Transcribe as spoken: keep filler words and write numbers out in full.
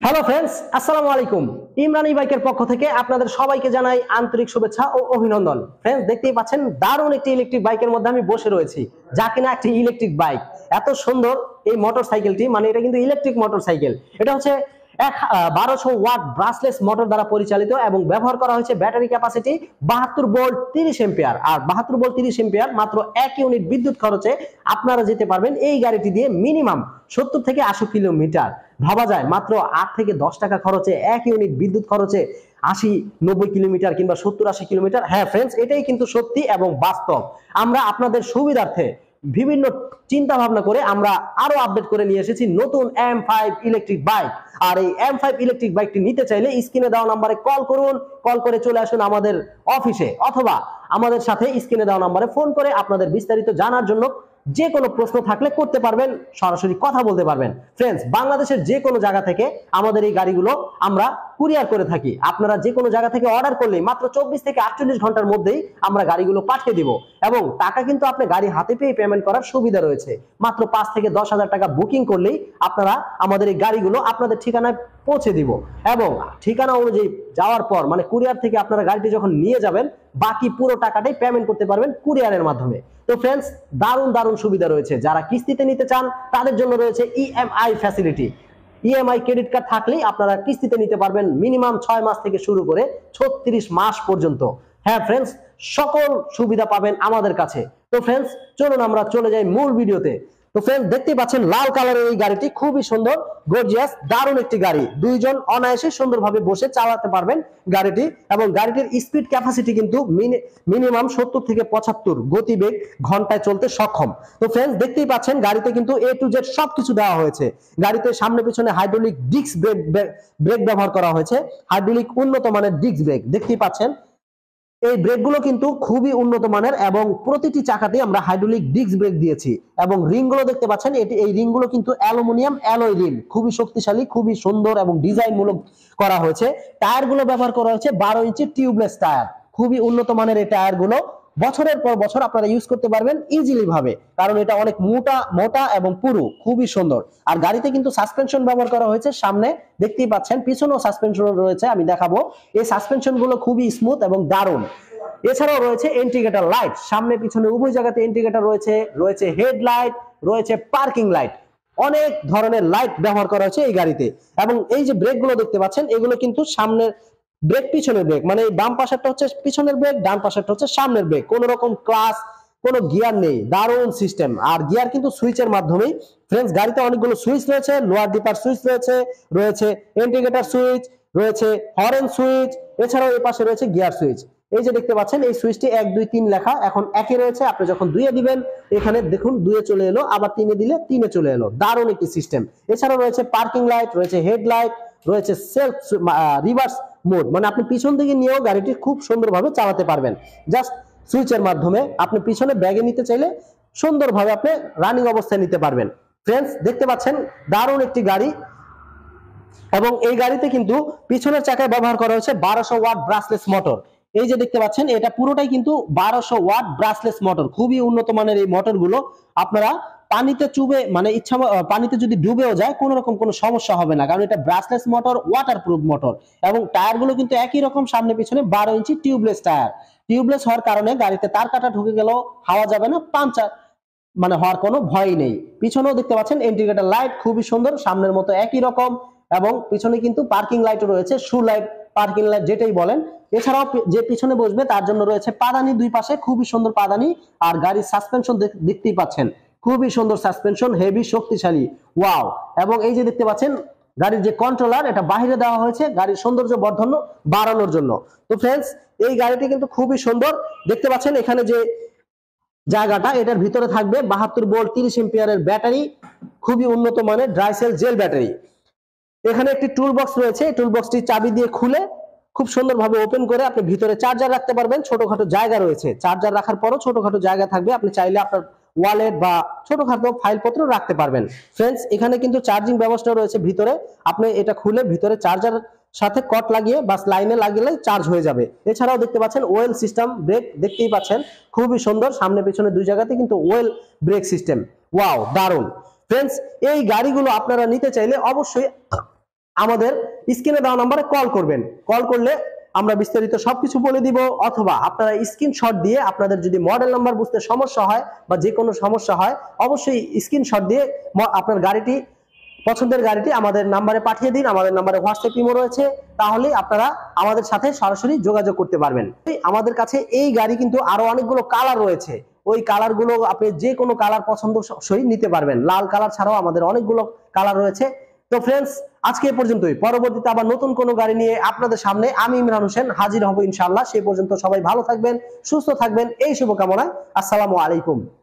Hello friends, আসসালামু আলাইকুম। ইমরানি বাইকের পক্ষ থেকে আপনাদের সবাইকে জানাই আন্তরিক শুভেচ্ছা ও অভিনন্দন। ফ্রেন্ডস, দেখতেই পাচ্ছেন দারুণ একটি ইলেকট্রিক বাইকের মধ্যে আমি বসে রয়েছি, যা কিনা একটি ইলেকট্রিক বাইক। এত সুন্দর এই মোটরসাইকেলটি, মানে এটা কিন্তু ইলেকট্রিক মোটরসাইকেল। এটা হচ্ছে এক বারোশো ওয়াট ব্রাশলেস মোটর দ্বারা পরিচালিত এবং ব্যবহার করা হয়েছে ব্যাটারি ক্যাপাসিটি বাহাত্তর ভোল্ট তিরিশ এম্পিয়ার। আর বাহাত্তর ভোল্ট তিরিশ এম্পিয়ার মাত্র এক ইউনিট বিদ্যুৎ খরচে আপনারা যেতে পারবেন এই গাড়িটি দিয়ে মিনিমাম সত্তর থেকে আশি কিলোমিটার। ভাবা যায় মাত্র আট থেকে দশ টাকা খরচে এক ইউনিট বিদ্যুৎ খরচে আশি নব্বই কিলোমিটার কিংবা সত্তর আশি কিলোমিটার। হ্যাঁ ফ্রেন্ডস, এটাই কিন্তু সত্যি এবং বাস্তব। আমরা আপনাদের সুবিধার্থে বিভিন্ন চিন্তা ভাবনা করে আমরা আরো আপডেট করে নিয়ে এসেছি নতুন এম ফাইভ ইলেকট্রিক বাইক। আর এই এম ফাইভ ইলেকট্রিক বাইকটি নিতে চাইলে স্ক্রিনে দেওয়া নাম্বারে কল করুন, কল করে চলে আসুন আমাদের অফিসে, অথবা আমাদের সাথে স্ক্রিনে দেওয়া নাম্বারে ফোন করে আপনাদের বিস্তারিত জানার জন্য যে কোনো প্রশ্ন থাকলে করতে পারবেন, সরাসরি কথা বলতে পারবেন। ফ্রেন্ডস, বাংলাদেশের যে কোনো জায়গা থেকে আমাদের এই গাড়িগুলো আমরা কুরিয়ার করে থাকি। আপনারা যে কোনো জায়গা থেকে অর্ডার করলেই মাত্র চব্বিশ থেকে আটচল্লিশ ঘন্টার মধ্যেই আমরা গাড়িগুলো পাঠিয়ে দিব, এবং টাকা কিন্তু আপনি গাড়ি হাতে পেয়ে পেমেন্ট করার সুবিধা রয়েছে। মাত্র পাঁচ থেকে দশ হাজার টাকা বুকিং করলেই আপনারা আমাদের এই গাড়িগুলো আপনাদের ঠিকানায় পৌঁছে দিব, এবং ঠিকানা অনুযায়ী যাওয়ার পর মানে কুরিয়ার থেকে আপনারা গাড়িটি যখন নিয়ে যাবেন বাকি পুরো টাকাটাই পেমেন্ট করতে পারবেন কুরিয়ারের মাধ্যমে। তো ফ্রেন্ডস, দারুণ দারুণ সুবিধা রয়েছে। যারা কিস্তিতে নিতে চান তাদের জন্য রয়েছে EMI facility. EMI credit card থাকলেই আপনারা কিস্তিতে নিতে পারবেন মিনিমাম ছয় মাস থেকে শুরু করে ছত্রিশ মাস পর্যন্ত। হ্যাঁ ফ্রেন্ডস, সকল সুবিধা পাবেন আমাদের কাছে। তো ফ্রেন্ডস, চলুন আমরা চলে যাই মূল ভিডিওতে। তো ফ্রেন্ডস, দেখতে পাচ্ছেন লাল কালারের এই গাড়িটি খুবই সুন্দর, গর্জিয়াস, দারুণ একটি গাড়ি। দুইজন অনায়াসে সুন্দরভাবে বসে চালাতে পারবেন গাড়িটি, এবং গাড়িটির স্পিড ক্যাপাসিটি কিন্তু মিনিমাম সত্তর থেকে পঁচাত্তর গতিবেগ ঘন্টায় চলতে সক্ষম। তো ফ্রেন্ডস, দেখতেই পাচ্ছেন গাড়িতে কিন্তু এ টু জেড সবকিছু দেওয়া হয়েছে। গাড়িতে সামনে পিছনে হাইড্রোলিক ডিস্ক ব্রেক ব্রেক ব্যবহার করা হয়েছে, হাইড্রোলিক উন্নত মানের ডিস্ক ব্রেক। দেখতেই পাচ্ছেন এই ব্রেকগুলো কিন্তু খুবই উন্নত মানের, এবং প্রতিটি চাকাতেই আমরা হাইড্রোলিক ডিস্ক ব্রেক দিয়েছি। এবং রিংগুলো দেখতে পাচ্ছেন, এটি এই রিংগুলো কিন্তু অ্যালুমিনিয়াম অ্যালয় রিং, খুবই শক্তিশালী, খুবই সুন্দর এবং ডিজাইনমূলক করা হয়েছে। টায়ারগুলো ব্যবহার করা হয়েছে বারো ইঞ্চি টিউবলেস টায়ার, খুবই উন্নত মানের এই টায়ারগুলো। বছরের পর বছর আপনারা ইউজ করতে পারবেন ইজিলি ভাবে, কারণ এটা অনেক মোটা মোটা এবং পুরু, খুবই সুন্দর। আর গাড়িতে কিন্তু সাসপেনশন ব্যবহার করা হয়েছে সামনে, দেখতেই পাচ্ছেন পিছনেও সাসপেনশন রয়েছে, আমি দেখাবো। এই সাসপেনশন গুলো খুবই স্মুথ এবং দারুণ। এছাড়াও রয়েছে ইন্ডিকেটর লাইট, সামনে পিছনে উভয় জায়গাতে ইন্ডিকেটর রয়েছে, রয়েছে হেডলাইট, রয়েছে পার্কিং লাইট, অনেক ধরনের লাইট ব্যবহার করা হয়েছে এই গাড়িতে। এবং এই যে ব্রেক গুলো দেখতে পাচ্ছেন, এগুলো কিন্তু সামনের ব্রেক পিছনের ব্রেক, মানে বাম পাশেরটা হচ্ছে পিছনের ব্রেক, ডান পাশেরটা হচ্ছে সামনের ব্রেক। কোন রকম ক্লাস, কোনো গিয়ার নেই, দারুণ সিস্টেম। আর গিয়ার কিন্তু সুইচের মাধ্যমেই। ফ্রেন্ডস, গাড়িতে অনেকগুলো সুইচ রয়েছে, লোয়ার ডিপার সুইচ রয়েছে, রয়েছে ইন্ডিকেটর সুইচ, রয়েছে হর্ন সুইচ, এছাড়াও এই পাশে রয়েছে গিয়ার সুইচ। এই যে দেখতে পাচ্ছেন এই সুইচটি এক দুই তিন লেখা, এখন একে রয়েছে, আপনি যখন দুইয়ে দিবেন এখানে দেখুন দুইয়ে চলে এলো, আবার তিনে দিলে তিনে চলে এলো, দারুণ একটি সিস্টেম। এছাড়াও রয়েছে পার্কিং লাইট, রয়েছে হেডলাইট, রয়েছে সেলফ রিভার্স মোড, মানে আপনি পিছন দিকে নিয়েও গাড়িটি খুব সুন্দরভাবে চালাতে পারবেন। জাস্ট সুইচের মাধ্যমে আপনি পিছনে ব্যাগে নিতে চাইলে সুন্দরভাবে আপনি রানিং অবস্থায় নিতে পারবেন। ফ্রেন্ডস, দেখতে পাচ্ছেন দারুণ একটি গাড়ি, এবং এই গাড়িতে কিন্তু পিছনের চাকায় ব্যবহার করা হয়েছে বারোশো ওয়াট ব্রাশলেস মোটর। এই যে দেখতে পাচ্ছেন এটা পুরোটাই কিন্তু বারোশো ওয়াট ব্রাশলেস মোটর, খুবই উন্নত মানের এই মোটরগুলো। আপনারা পানিতে চুবে মানে ইচ্ছা পানিতে যদি ডুবেও যায় কোনো রকম কোনো সমস্যা হবে না, কারণ এটা ব্রাশলেস মোটর, ওয়াটারপ্রুফ মোটর। এবং টায়ারগুলো কিন্তু একই রকম, সামনে পিছনে বারো ইঞ্চি টিউবলেস টায়ার। টিউবলেস হওয়ার কারণে গাড়িতে তার কাটা ঢুকে গেলেও হাওয়া যাবে না, পাঞ্চার মানে হওয়ার কোনো ভয় নেই। পিছনেও দেখতে পাচ্ছেন ইন্ডিকেটর লাইট খুবই সুন্দর, সামনের মতো একই রকম, এবং পিছনে কিন্তু পার্কিং লাইটও রয়েছে, শু লাইট, পার্কিং লাইট যেটাই বলেন। এছাড়াও যে পিছনে বসবে তার জন্য রয়েছে পাদানি, দুই পাশে খুবই সুন্দর পাদানি। আর গাড়ির সাসপেনশন দেখতেই পাচ্ছেন, খুবই সুন্দর সাসপেনশন, হেভি শক্তিশালী, ওয়াও। এবং এই যে দেখতে পাচ্ছেন গাড়ির যে কন্ট্রোলার, এটা বাহিরে দেওয়া হয়েছে গাড়ির সৌন্দর্য বর্ধন বাড়ানোর জন্য। তো ফ্রেন্ডস, এই গাড়িটি কিন্তু খুবই সুন্দর। দেখতে পাচ্ছেন এখানে যে জায়গাটা, এটার ভিতরে থাকবে বাহাত্তর ভোল্ট তিরিশ এম্পিয়ারের ব্যাটারি, খুবই উন্নত মানের ড্রাই সেল জেল ব্যাটারি। এখানে একটি টুল বক্স রয়েছে, টুল বক্সটি চাবি দিয়ে খুলে খুব সুন্দরভাবে ওপেন করে আপনি ভিতরে চার্জার রাখতে পারবেন। ছোটখাটো জায়গা রয়েছে, চার্জার রাখার পরও ছোটখাটো জায়গা থাকবে, আপনি চাইলে আপনার ওয়ালেট বা ছোটখাটো ফাইলপত্র রাখতে পারবেন। ফ্রেন্ডস, এখানে কিন্তু চার্জিং ব্যবস্থা রয়েছে ভিতরে, আপনি এটা খুলে ভিতরে চার্জার সাথে কট লাগিয়ে বা লাইনে লাগিয়ে চার্জ হয়ে যাবে। এছাড়াও দেখতে পাচ্ছেন ওয়েল সিস্টেম ব্রেক, দেখতেই পাচ্ছেন খুবই সুন্দর, সামনে পিছনে দুই জায়গাতে কিন্তু ওয়েল ব্রেক সিস্টেম, ওয়াও দারুণ। ফ্রেন্ডস, এই গাড়িগুলো আপনারা নিতে চাইলে অবশ্যই আমাদের স্ক্রিনে দেওয়া নাম্বারে কল করবেন। কল করলে আমরা বিস্তারিত সবকিছু বলে দিব, অথবা আপনারা স্ক্রিনশট দিয়ে আপনাদের যদি মডেল নাম্বার বুঝতে সমস্যা হয় বা যে কোনো সমস্যা হয় অবশ্যই স্ক্রিনশট দিয়ে আপনার গাড়িটি পছন্দের গাড়িটি আমাদের নাম্বারে পাঠিয়ে দিন। আমাদের নাম্বারে হোয়াটসঅ্যাপ ইমো রয়েছে, তাহলে আপনারা আমাদের সাথে সরাসরি যোগাযোগ করতে পারবেন। আমাদের কাছে এই গাড়ি কিন্তু আরো অনেকগুলো কালার রয়েছে, ওই কালার গুলো আপনি যে কোনো কালার পছন্দ সই নিতে পারবেন। লাল কালার ছাড়াও আমাদের অনেকগুলো কালার রয়েছে। তো ফ্রেন্ডস, আজকে এ পর্যন্তই। পরবর্তীতে আবার নতুন কোনো গাড়ি নিয়ে আপনাদের সামনে আমি ইমরান হোসেন হাজির হব ইনশাআল্লাহ। সেই পর্যন্ত সবাই ভালো থাকবেন, সুস্থ থাকবেন, এই শুভকামনায়। আসসালামু আলাইকুম।